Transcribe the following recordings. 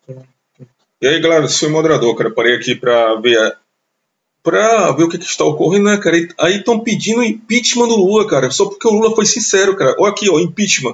E aí, galera, eu sou o moderador, cara. Parei aqui pra ver o que está ocorrendo, né, cara? Aí estão pedindo impeachment do Lula, cara, só porque o Lula foi sincero, cara. Olha aqui, ó, impeachment.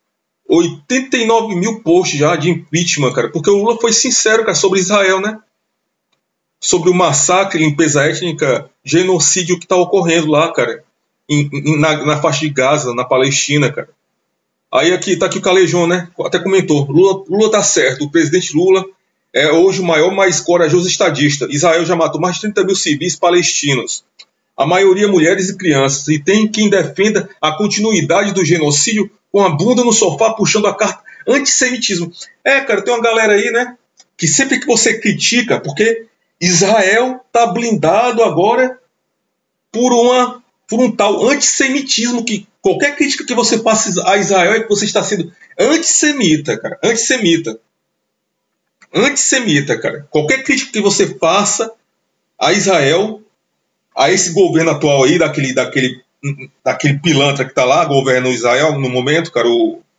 89 mil posts já de impeachment, cara, porque o Lula foi sincero, cara, sobre Israel, né? Sobre o massacre, limpeza étnica, genocídio que está ocorrendo lá, cara, na faixa de Gaza, na Palestina, cara. Aí aqui tá aqui o Calejão, né? Até comentou. Lula tá certo. O presidente Lula é hoje o maior, mais corajoso estadista. Israel já matou mais de 30 mil civis palestinos. A maioria mulheres e crianças. E tem quem defenda a continuidade do genocídio com a bunda no sofá puxando a carta antissemitismo. É, cara, tem uma galera aí, né? Que sempre que você critica, porque Israel tá blindado agora por um tal antissemitismo que qualquer crítica que você faça a Israel é que você está sendo antissemita, cara. Antissemita. Antissemita, cara. Qualquer crítica que você faça a Israel, a esse governo atual aí, daquele pilantra que está lá, governa Israel no momento, cara.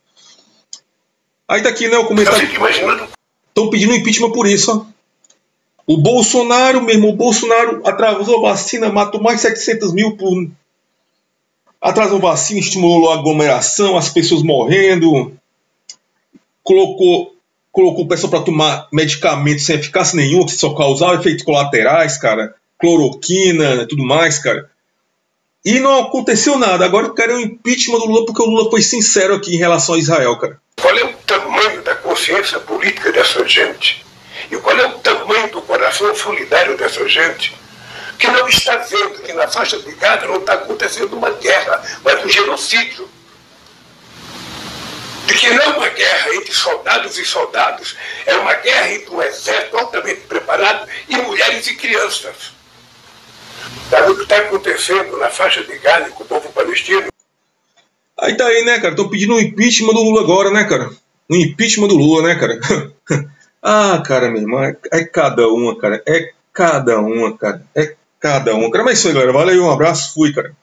Aí daqui, né, o comentário. Estão pedindo impeachment por isso, ó. O Bolsonaro mesmo, o Bolsonaro atrasou a vacina, matou mais de 700 mil atrasou a vacina, estimulou a aglomeração, as pessoas morrendo, colocou o pessoal para tomar medicamentos sem eficácia nenhuma, que só causava efeitos colaterais, cara, cloroquina e tudo mais, cara. E não aconteceu nada. Agora querem o impeachment do Lula porque o Lula foi sincero aqui em relação a Israel, cara. Qual é o tamanho da consciência política dessa gente? E qual é o tamanho do coração solidário dessa gente? Que não está vendo que na faixa de Gaza não está acontecendo uma guerra, mas um genocídio. De que não é uma guerra entre soldados e soldados, é uma guerra entre um exército altamente preparado e mulheres e crianças. Sabe o que está acontecendo na faixa de Gaza com o povo palestino? Aí tá aí, né, cara? Estão pedindo um impeachment do Lula agora, né, cara? Um impeachment do Lula, né, cara? Ah, cara, meu irmão, é cada uma, cara. É cada uma, cara. É cada uma. Cara, mas é isso aí, galera. Valeu, um abraço, fui, cara.